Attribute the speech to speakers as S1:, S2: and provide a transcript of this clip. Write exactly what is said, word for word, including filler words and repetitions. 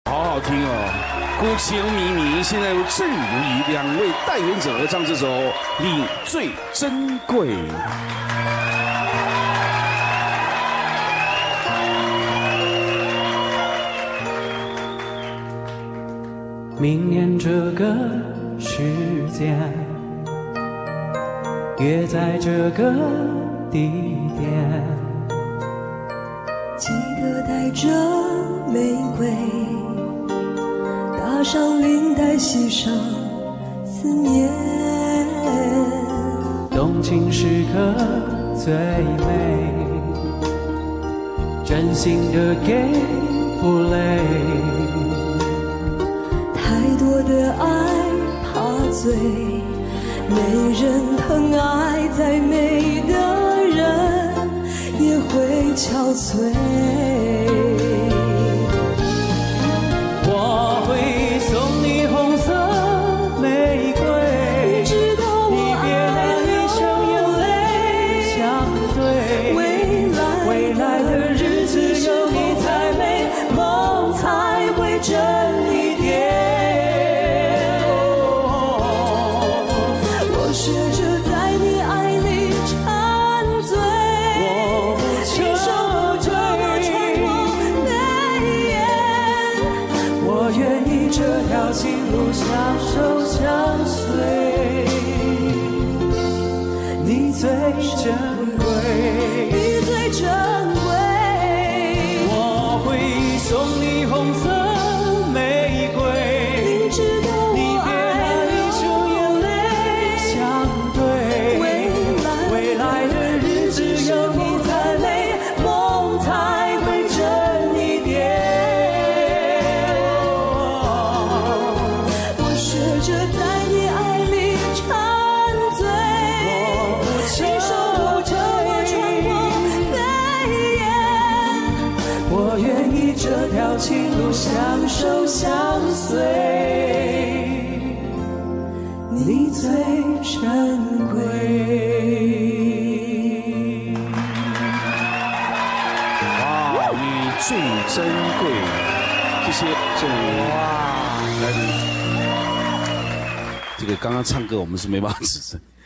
S1: 好好听哦，古情靡靡。现在由郑如仪两位代言者合唱这首《你最珍贵》。
S2: 明年这个时间，约在这个地点，
S3: 记得带着玫瑰，搭上领带，系上思念。
S2: 动情时刻最美，真心的给不累。
S3: 太多的爱怕醉，没人疼爱，再美的人也会憔悴。
S2: 我会送你红色玫瑰，
S3: 你知道我爱流眼泪，
S2: 相对
S3: 未来
S2: 未来的日子有你才美，梦才会真一点。
S3: 我学着在你爱里沉醉，你手着我穿过眉眼，
S2: 我愿意这条情路相守相随，你最珍贵，
S3: 你最珍贵。
S2: 我会送你红色玫瑰，
S3: 你知道我爱流眼泪，
S2: 相对未来的日子有你才美，梦才会真一点。
S3: 我学着在你爱里沉醉，你手着我穿过眉眼，
S2: 我愿意这条情路相守相随，你最珍贵。
S1: 哇，你最珍贵，谢谢郑如仪。哇，来，这个刚刚唱歌我们是没办法指正。